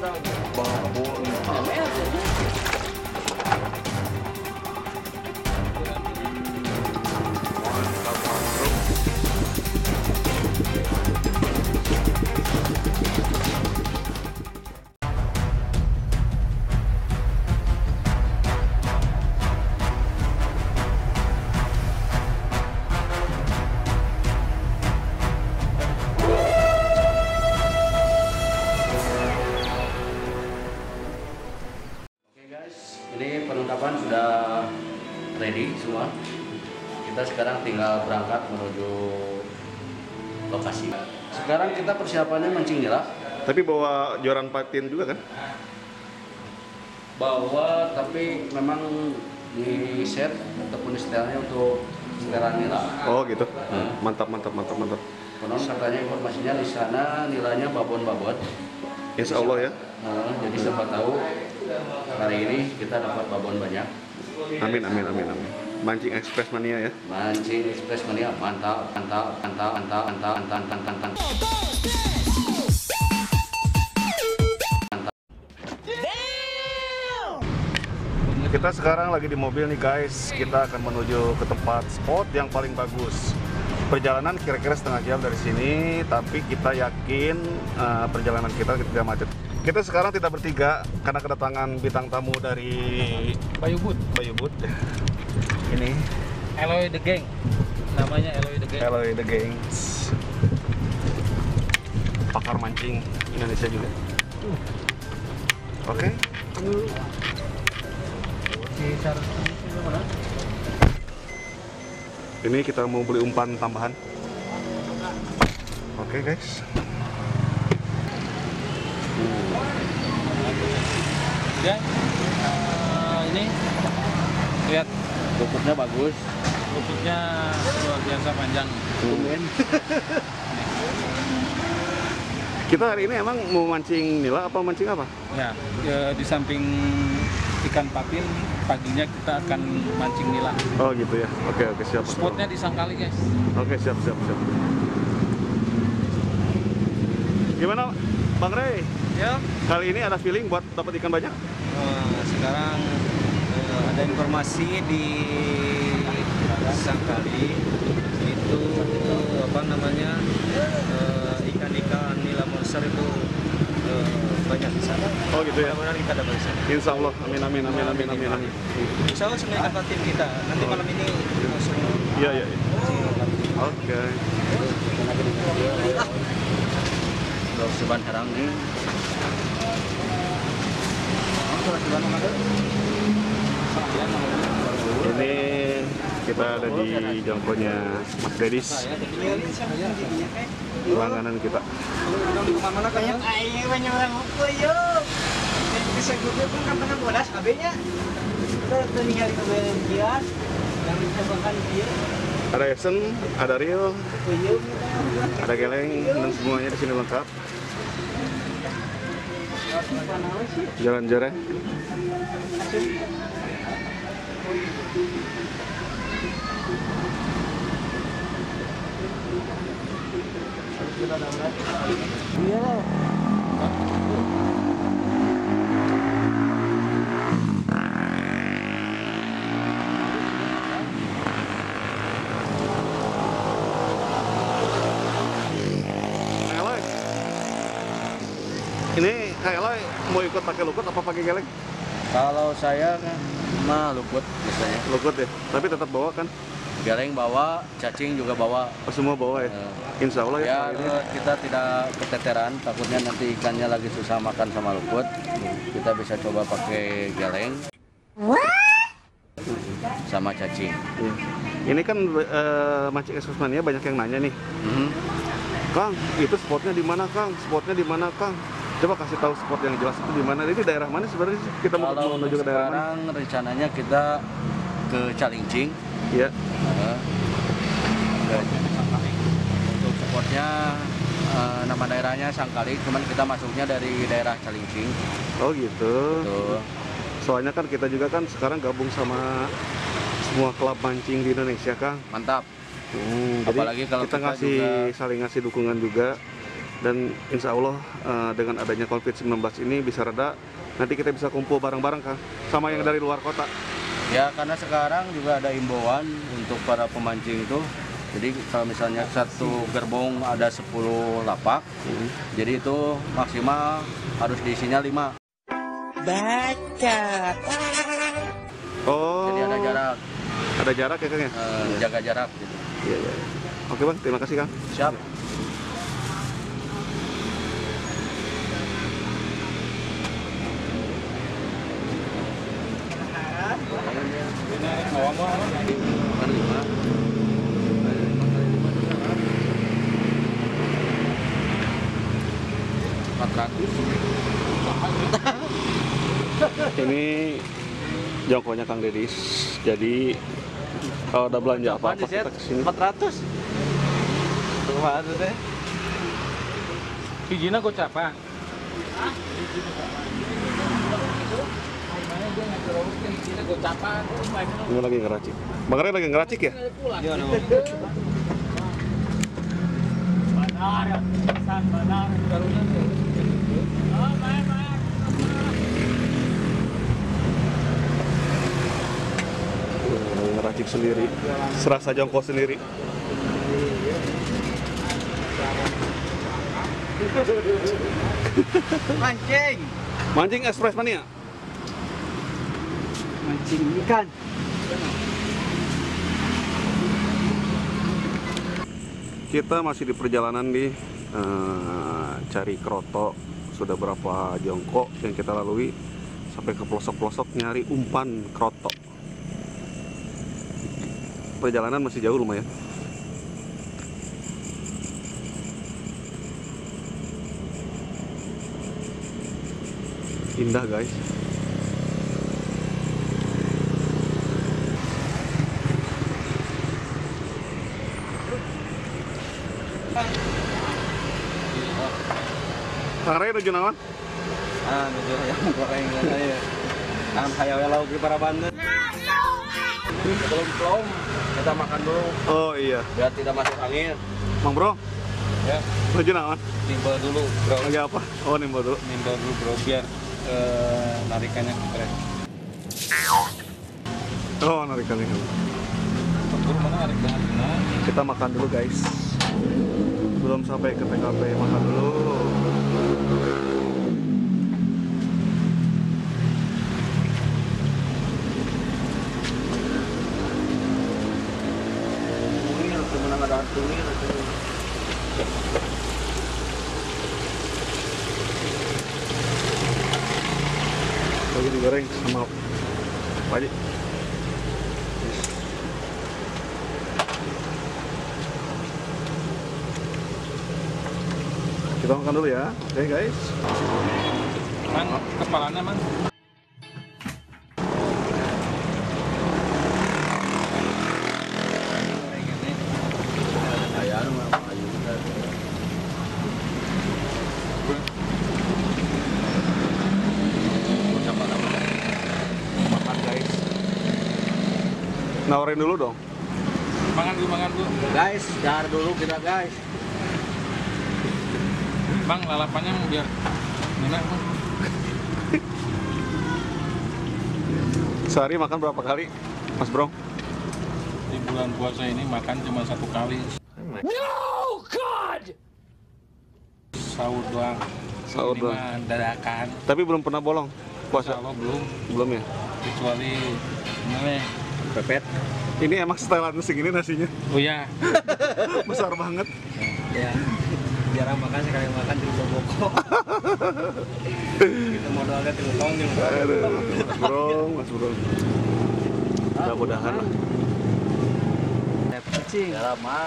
Ini penangkapan sudah ready semua. Kita sekarang tinggal berangkat menuju lokasi. Sekarang kita persiapannya mancing nila. Tapi bawa joran patin juga kan? Bawa, tapi memang di set ataupun setelnya untuk setelan nila. Oh gitu. Mantap. Konon katanya informasinya di sana nilainya babon-babon. Insya Allah ya. Jadi siapa tahu hari ini kita dapat babon banyak. Amin. Mancing Express Mania ya. Mancing Express Mania mantap. Kita sekarang lagi di mobil nih guys. Kita akan menuju ke tempat spot yang paling bagus. Perjalanan kira-kira setengah jam dari sini, tapi kita yakin perjalanan kita tidak macet. Kita sekarang tidak bertiga karena kedatangan bintang tamu dari Bayubut. Ini Eloy the Gang. Namanya Eloy the Gang. Eloy the Gang. Pakar mancing Indonesia juga. Oke. Ini kita mau beli umpan tambahan. Oke guys. Ya, ini lihat Luputnya bagus. luputnya luar biasa panjang. Kita hari ini emang mau mancing nila apa mancing apa? Ya, di samping ikan patin, paginya kita akan mancing nila. Oh gitu ya. Oke siap. Spotnya di Sangkali guys. Oke siap. Gimana Bang Rey? Ya. Kali ini ada feeling buat dapat ikan banyak? Sekarang ada informasi di Sangkali itu ikan-ikan nila monster itu banyak di sana. Oh gitu ya. Mudah-mudahan kita dapat di sana. Insya Allah. Amin. Insya Allah semua ikan patin kita. Nanti malam ini langsung. Iya. Oke. Seban harang nih. Ini kita ada di jangkaunya Mas Dedis. Langganan kita. Mana kayak banyak orang ngumpul yuk. Bisa gue pun kan pernah bodas AB-nya. Kita tinggal di kebun kias yang dicobakan dia. Ada Esen, ada Rio, ada Geleng, dan semuanya di sini lengkap. Jalan-jalan. Iya loh. Ini Kak Eloy mau ikut pakai lukut apa pakai geleng? Kalau saya mah luput biasanya. Lukut ya, tapi tetap bawa kan? Geleng bawa, cacing juga bawa. Oh, semua bawa ya? Insya Allah ya. Ya, kali ini. kita tidak keteteran, takutnya nanti ikannya lagi susah makan sama luput. Kita bisa coba pakai geleng sama cacing. Iya. Ini kan mancing Express Mania banyak yang nanya nih, Kang, itu spotnya di mana Kang? Spotnya di mana Kang? Coba kasih tahu spot yang jelas itu di mana. Ini daerah mana sebenarnya sih? Kita mau Kalau menuju ke daerah mana? sekarang rencananya kita ke Calincing. Iya. Untuk spotnya nama daerahnya Sangkali, cuman kita masuknya dari daerah Calincing. Oh gitu. Tuh. Soalnya kan kita juga kan sekarang gabung sama semua klub mancing di Indonesia, Kang. Mantap. Jadi Apalagi kalau kita kita ngasih juga saling ngasih dukungan juga Dan insya Allah dengan adanya COVID-19 ini bisa reda, nanti kita bisa kumpul bareng-bareng kan sama yang dari luar kota. Ya karena sekarang juga ada imbauan untuk para pemancing itu. Jadi kalau misalnya satu gerbong ada 10 lapak, jadi itu maksimal harus diisinya 5. Baca. Oh. Jadi ada jarak. Ada jarak ya Kang ya? Jaga jarak gitu. Iya, iya. Oke Bang, terima kasih Kang. Siap. Kan 5. Ini jongkonya Kang Dedis. Jadi kalau ada belanja apa-apa kita kesini. 400. Rumah itu teh. Hijina gocap apa? Ini lagi ngeracik. Bang Ray lagi ngeracik ya? Lagi ngeracik sendiri. Serasa jongkok sendiri. Mancing. Mancing Express Mania. Mancing ikan. Kita masih di perjalanan di cari kroto. Sudah berapa jongkok yang kita lalui sampai ke pelosok-pelosok nyari umpan kroto. Perjalanan masih jauh lumayan. Indah guys. Kang Ray nuju naon? Nuju ayam goreng ya. Hayang lauk di para Banten. Belum. Kita makan dulu Oh iya, biar tidak masuk angin. Mang Bro. Ya, Nuju naon? nimbal dulu bro. Lagi apa? Oh, nimbal dulu. Nimbal dulu bro biar narikannya keren. Oh, narikan ini. Buru mana narik banget? Nah, Kita makan dulu guys. Belum sampai ke TKP, makan dulu. Tunir, temenang ada tunir. Lagi digoreng sama Pak Haji. Kita makan dulu ya. Oke guys. man, kepalanya man. Ayam mah ayu. Makan guys. Nawarin dulu dong. Makan dulu. Guys, dahar dulu kita guys. Bang, lalapannya mau biar gimana bang? Sehari makan berapa kali, Mas Bro? Di bulan puasa ini makan cuma 1 kali. No, God! Sahur doang. Sahur Ini doang. mah dadakan. Tapi belum pernah bolong Insya puasa. Allah belum. Belum ya? Kecuali ini. Pepet. Ini emang setelan segini nasinya. Oh ya. Besar banget. Ya. Jarang makan, sekali makan di bokok. Kita modalnya 3 tahun di Aduh, Mas Bro. Mudah-mudahan lah. kucing. Ya mang.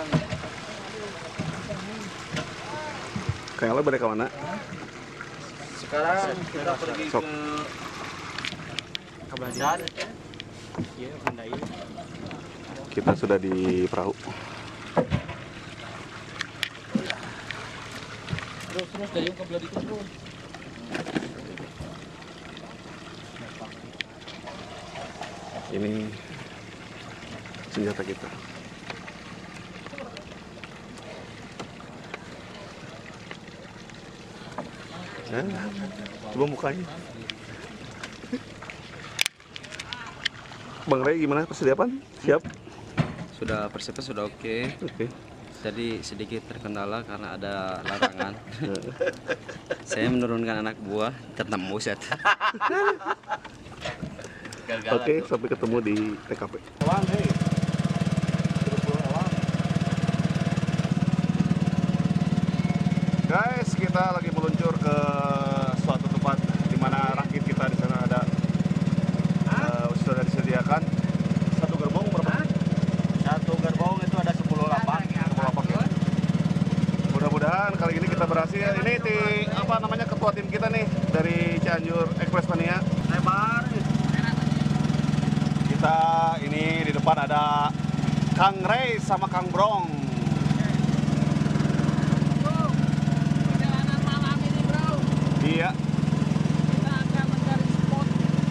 Kayak lo balik ke mana? Sekarang kita pergi Sok. ke Kabelajar. Iya, Pandai. Kita sudah di perahu. Terus dayung ke belah dikit terus. Ini senjata kita. Coba mukanya. Bang Ray gimana persiapan? Siap? Sudah persiapan sudah oke. Oke. Jadi sedikit terkendala karena ada larangan. Saya menurunkan anak buah tetap buset. Oke, sampai ketemu di TKP. Guys, kita lagi meluncur ke suatu tempat di mana rakit kita di sana ada sudah disediakan. Satu gerbong berapa? Satu gerbong itu ada 10 lapak. 10 lapak ya. Mudah-mudahan kali ini kita berhasil. Ini apa namanya ketua tim kita nih dari Cianjur Express Mania. Lebar. Kita ini di depan ada Kang Ray sama Kang Brong. Perjalanan malam ini, bro. Iya. Kita akan mencari spot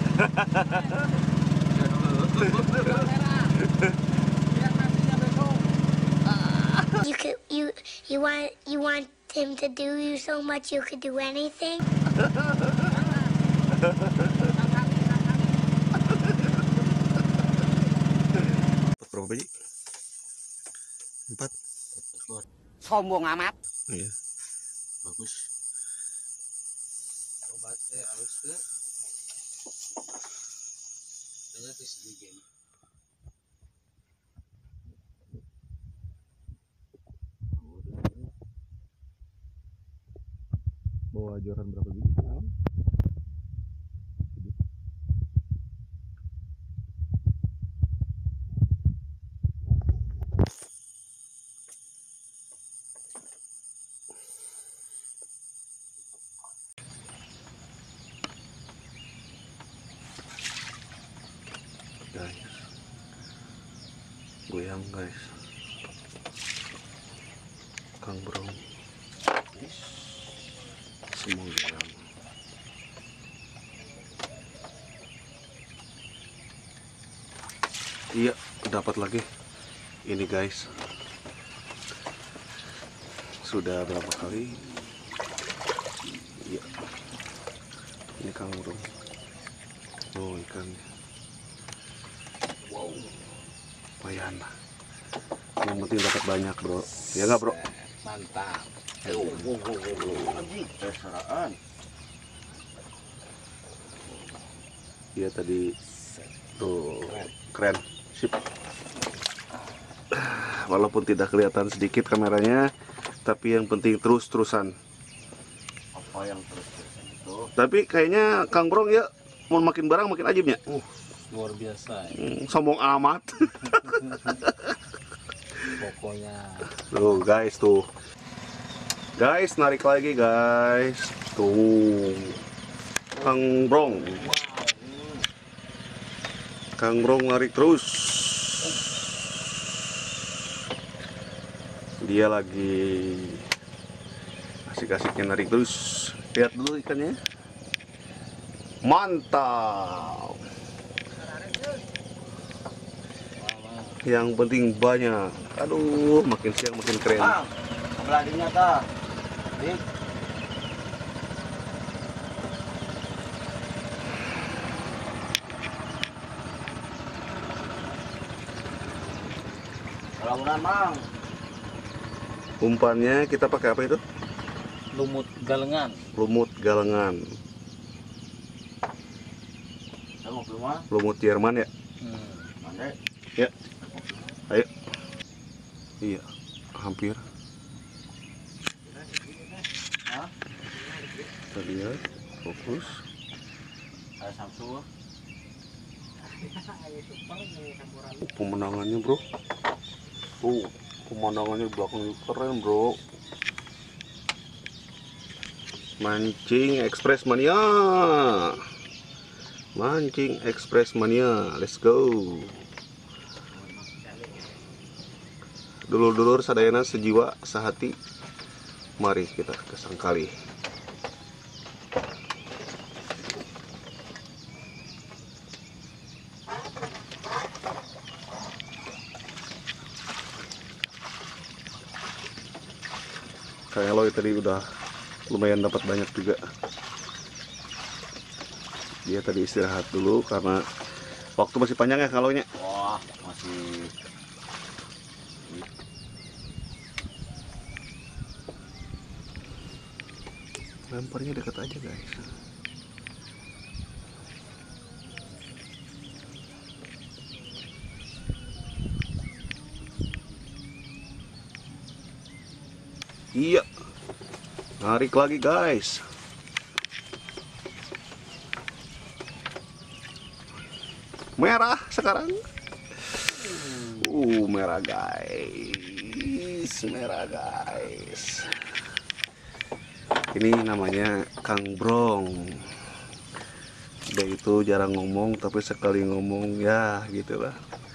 kamera. Biar nantinya besok. You want him to do you so much you could do anything? Berapa biji? 4. Sombong amat. Iya. Bagus. Obatnya halus tuh. Kayaknya di sedikit. Bawa joran berapa biji? Guys, goyang guys. Kang Brong semua goyang. Iya, dapat lagi ini guys. Sudah berapa kali? Iya, ini Kang Brong. Oh, ikannya. Wow, lumayan lah. Yang penting dapat banyak bro. Ya nggak bro? Mantap. Pesaraan. Iya tadi tuh keren, sip. Walaupun tidak kelihatan sedikit kameranya, tapi yang penting terus-terusan. Apa yang terus-terusan itu? Tapi kayaknya Kang Brong ya mau makin barang makin ajibnya. Luar biasa. Sombong amat. Pokoknya Tuh guys tuh. Guys narik lagi guys. Tuh. Kang Brong. Kang Brong narik terus. Dia lagi asik-asiknya narik terus. Lihat dulu ikannya. Mantap. Yang penting banyak. Aduh, makin siang makin keren. Bang, beladinya ta. Dik. Lamunan, Bang. Umpannya kita pakai apa itu? lumut galengan. Lumut galengan. Tengok rumah. Lumut Jerman ya? Mandek. Ya. Ayo. Iya, hampir. Kita lihat, fokus. Ada Samsu. Pemandangannya bro. Tuh, pemandangannya di belakang keren bro. Mancing Express Mania. Mancing Express Mania. Let's go. Dulur-dulur sadayana sejiwa sehati. Mari kita ke Sangkali. Kayak lo tadi udah lumayan dapat banyak juga. Dia tadi istirahat dulu karena waktu masih panjang ya kalaunya. Wah, masih lemparnya dekat aja guys. Iya, narik lagi guys. Merah sekarang. Merah guys, merah guys. Ini namanya Kang Brong. Dia itu jarang ngomong, tapi sekali ngomong ya gitulah.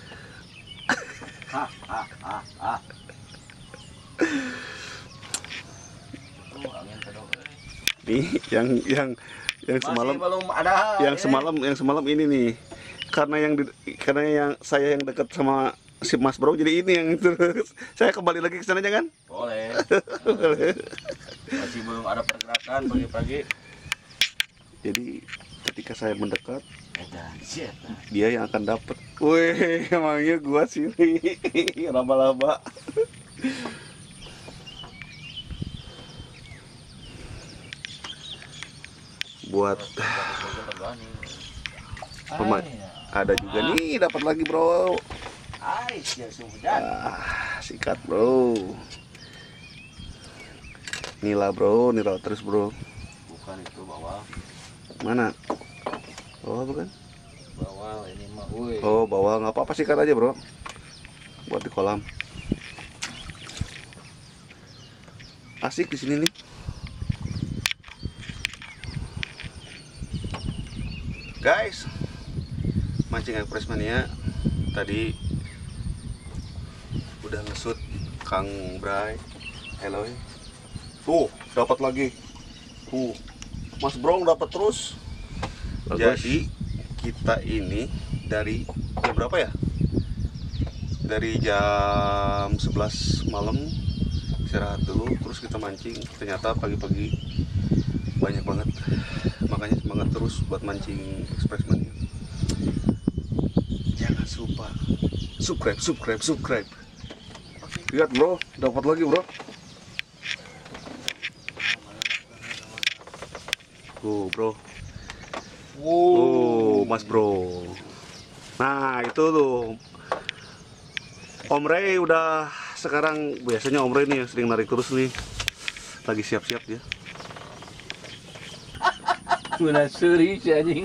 Nih yang semalam belum ada. yang semalam ini nih. Karena yang saya yang dekat sama si Mas Bro, jadi ini yang terus saya kembali lagi ke sana jangan? Boleh. Masih belum ada pergerakan pagi-pagi. Jadi ketika saya mendekat, Shit. dia yang akan dapat. Wih, emangnya gua sih laba-laba. Buat ada juga nih dapat lagi bro. Sikat bro. Nila bro, nila terus bro. Bukan itu bawal. Mana? Bawal bukan? Bawal ini mah. Woi. Oh bawal, nggak apa-apa sikat aja bro. Buat di kolam. Asik di sini nih. Guys, mancing Express Mania tadi udah ngesut Kang Bray. Hello. Tuh, dapat lagi. Tuh. Mas Brong dapat terus. Bagus. Jadi kita ini dari jam berapa ya? Dari jam 11 malam istirahat dulu, terus kita mancing. Ternyata pagi-pagi banyak banget. Makanya semangat terus buat mancing Express Mania. Jangan lupa subscribe. Lihat bro, dapat lagi bro. Bro. Mas Bro. Nah itu tuh Om Ray udah sekarang, biasanya Om Ray nih yang sering narik terus nih. Lagi siap-siap dia. Guna suri si anjing.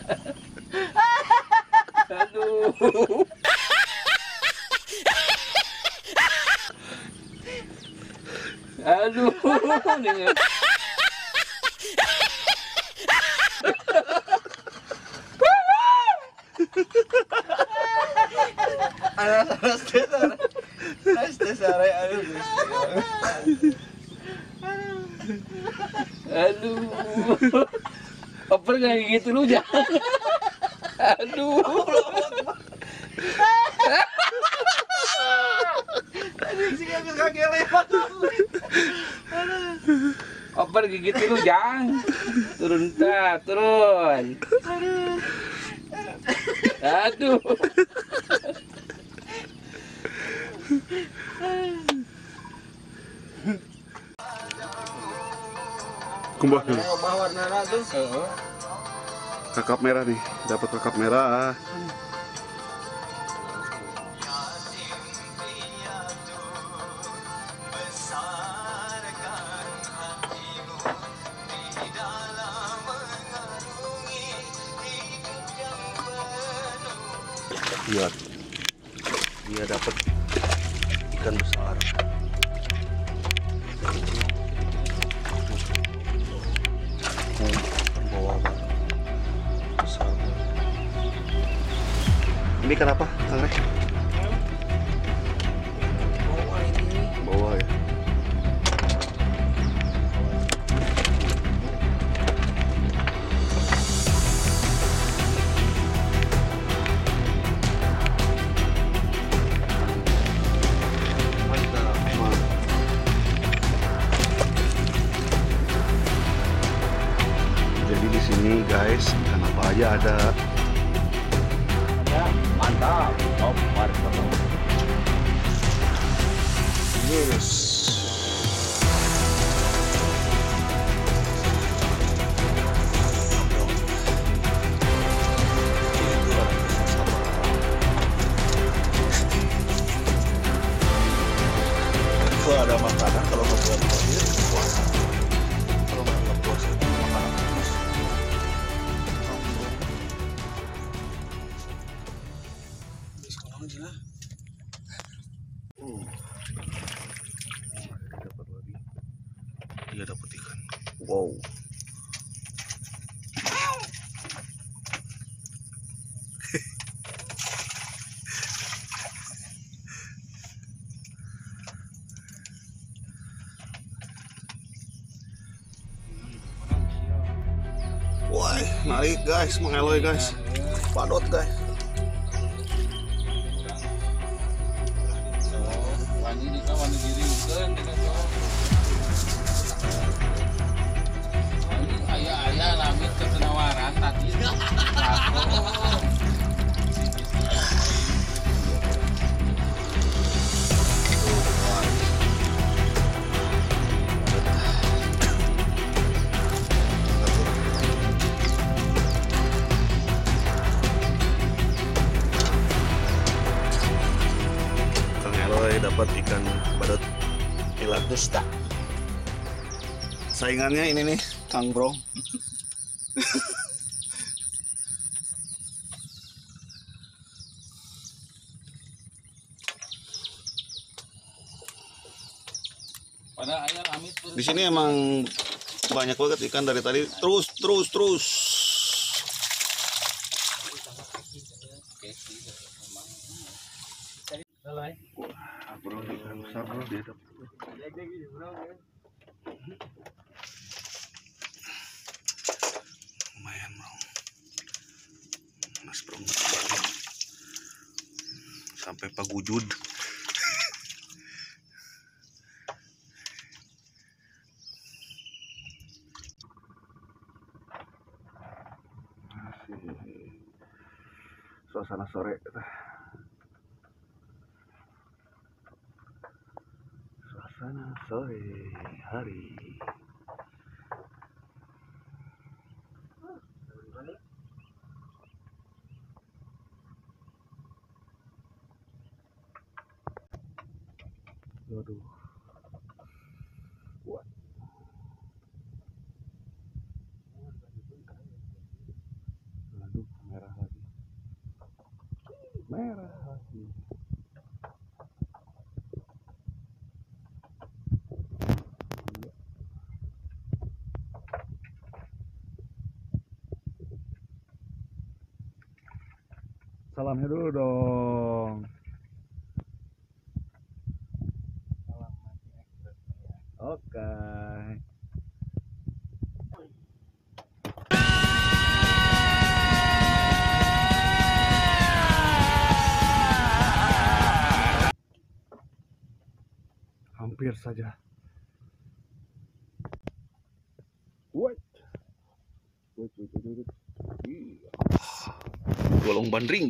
Aduh. Aduh. Aduh. Oper kayak gitu lu jangan. Aduh. Oper kayak gitu lu jangan. Turun ta, turun. Aduh. Kembali. Kakap merah nih, dapat kakap merah. Lihat, dia dapat ikan besar. Bawah besar. Ini kenapa, Kang Rek? Bawah ya. Jadi di sini guys, ikan apa aja ada. Mantap. Top markoto. Yes. Kalau ada makanan, kalau nggak buat mobil, puasa. Kalau nggak puasa, makanan terus. Sekarang aja. Dapat lagi. Dia dapat ikan. Wow. Wah, narik guys, mengeloy guys. Padot guys. Wani di kawan diri kan dengan ayah lamit ke penawaran tadi. Kang Eloy dapat ikan badut Ilagusta. Saingannya ini nih, Kang Bro. Pada ayah lamit Di sini emang banyak banget ikan dari tadi. Terus. Bro, ikan besar bro, dia dapat. Lumayan bro. Mas bro, sampai pagujud. Suasana sore. Suasana sore hari. Waduh. Kuat. Aduh, merah lagi. Merah lagi. Salamnya dulu dong. Oke. Hampir saja. Wait. Iya. Golong bandring.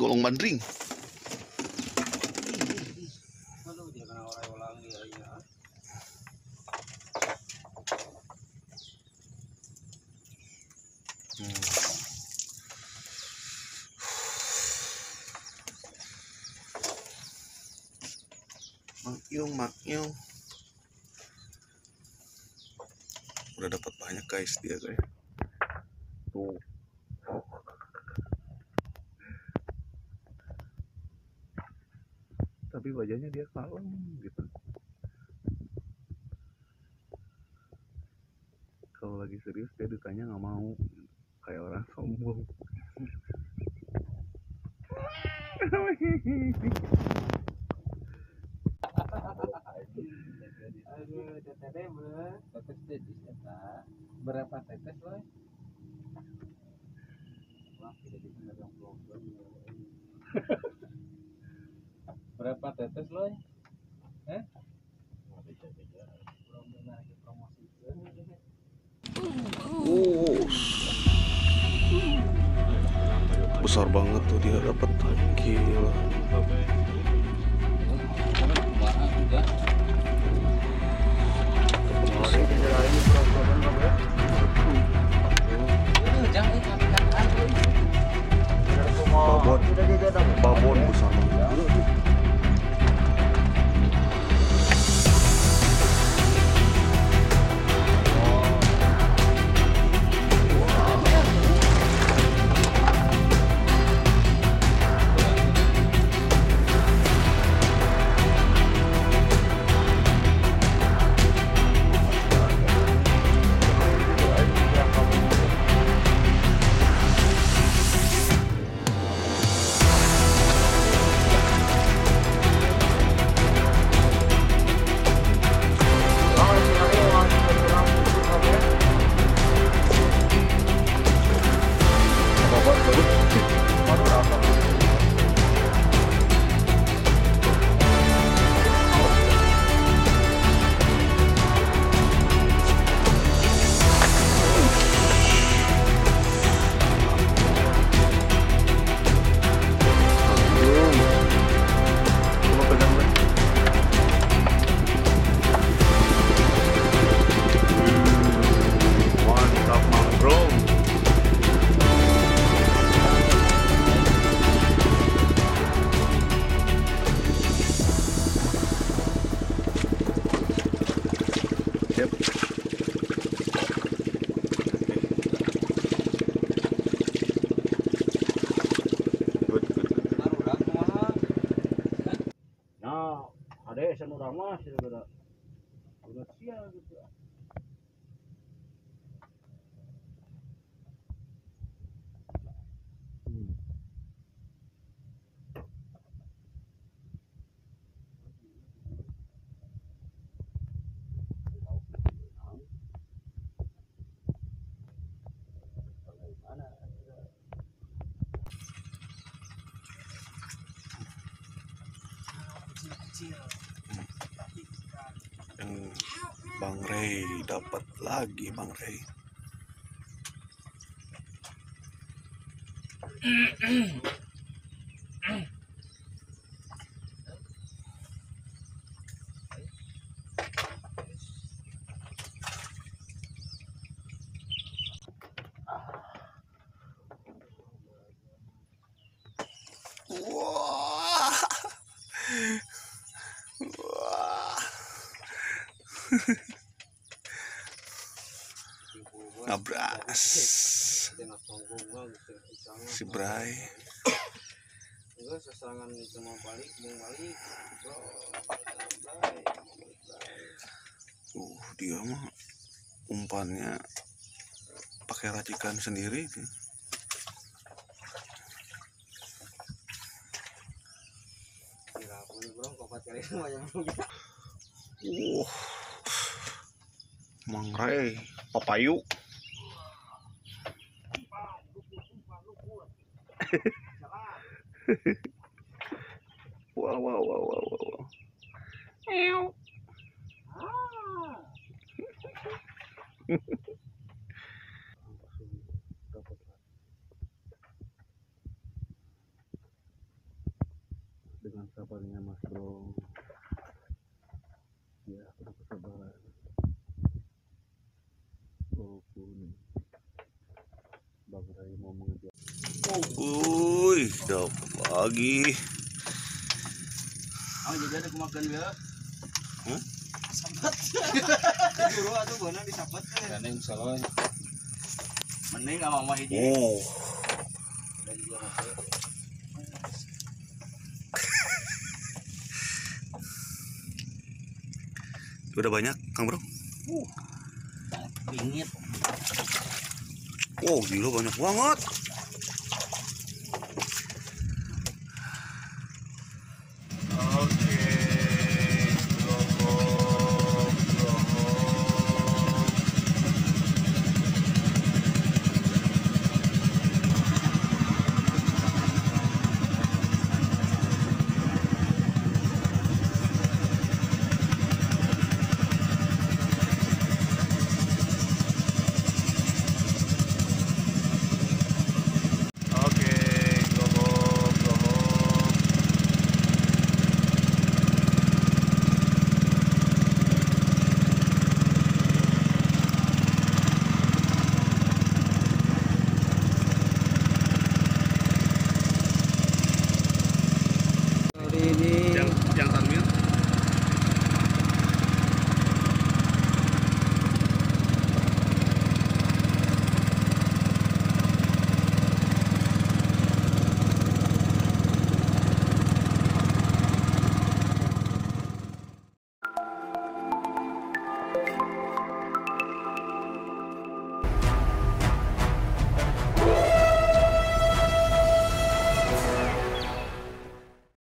Makyung. Udah dapat banyak guys dia guys. Tuh. Tapi wajahnya dia kalem gitu. Kalau lagi serius dia ditanya nggak mau, kayak orang sombong. berapa tetes loh? Berapa tetes loh? besar banget tuh dia dapat. Gila. Babon besar banget. Mantap mangrove. Yep. Good. Nah, ada esen urang mah sih udah. Udah sial gitu. Bang Ray dapat lagi Bang Ray. Wah. Wah. Ngabras si Bray. Dia mah umpannya pakai racikan sendiri. Mang Ray, papayu. Wow. Dengan sabarnya Mas Bro. Ya, udah kesabaran. Walaupun Bang Ray mau mengejar. Uy, dapat lagi. Jadi ada kemakan ya. Hah? Sambat. Buru atuh beuna disambat teh. Gandeng salah. Mending sama mah hiji. Oh. Udah banyak, Kang Bro? Bingit. Wow, gila banyak banget.